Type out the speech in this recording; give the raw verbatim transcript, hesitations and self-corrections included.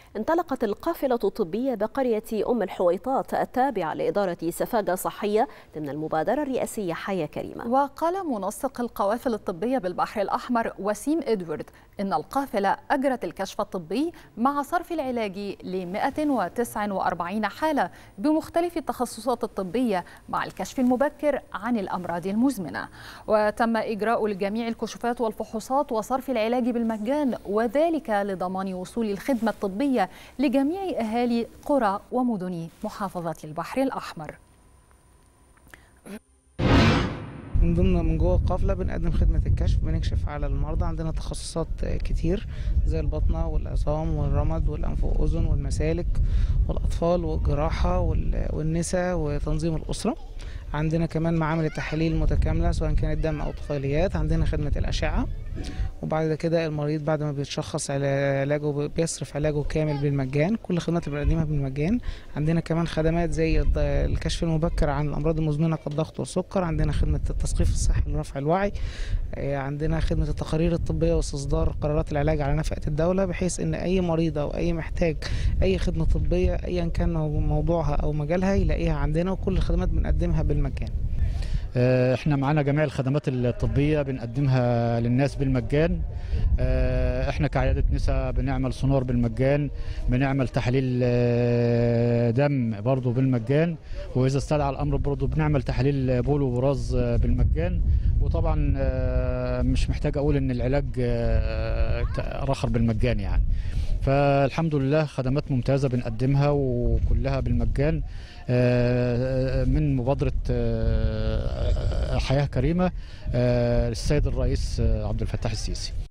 انطلقت القافلة الطبية بقرية أم الحويطات التابعة لإدارة سفاجة صحية ضمن المبادرة الرئاسية حياة كريمة. وقال منسق القوافل الطبية بالبحر الأحمر وسيم إدوارد إن القافلة أجرت الكشف الطبي مع صرف العلاج ل مئة وتسعة وأربعين حالة بمختلف التخصصات الطبية مع الكشف المبكر عن الأمراض المزمنة، وتم إجراء لجميع الكشوفات والفحوصات وصرف العلاج بالمجان، وذلك لضمان وصول الخدمة الطبية لجميع أهالي قرى ومدن محافظة البحر الأحمر. من ضمن من جوه القافله بنقدم خدمه الكشف، بنكشف على المرضى. عندنا تخصصات كتير زي البطنه والعظام والرمد والانف واذن والمسالك والاطفال والجراحه والنساء وتنظيم الاسره. عندنا كمان معامل التحاليل المتكامله سواء كانت دم او طفيليات. عندنا خدمه الاشعه، وبعد كده المريض بعد ما بيتشخص على علاجه بيصرف علاجه كامل بالمجان. كل الخدمات اللي بنقدمها بالمجان. عندنا كمان خدمات زي الكشف المبكر عن الامراض المزمنه كالضغط والسكر. عندنا خدمه التثقيف الصحي لرفع الوعي. عندنا خدمه التقارير الطبيه واستصدار قرارات العلاج على نفقه الدوله، بحيث ان اي مريض او اي محتاج اي خدمه طبيه ايا كان موضوعها او مجالها يلاقيها عندنا، وكل الخدمات بنقدمها بالمجان. احنا معانا جميع الخدمات الطبيه بنقدمها للناس بالمجان. احنا كعياده نساء بنعمل سونار بالمجان، بنعمل تحاليل دم برضه بالمجان، واذا استدعى الامر برضه بنعمل تحاليل بول وبراز بالمجان. وطبعا مش محتاج اقول ان العلاج رخر بالمجان يعني. فالحمد لله خدمات ممتازه بنقدمها وكلها بالمجان من مبادره حياة كريمة للسيد الرئيس عبد الفتاح السيسي.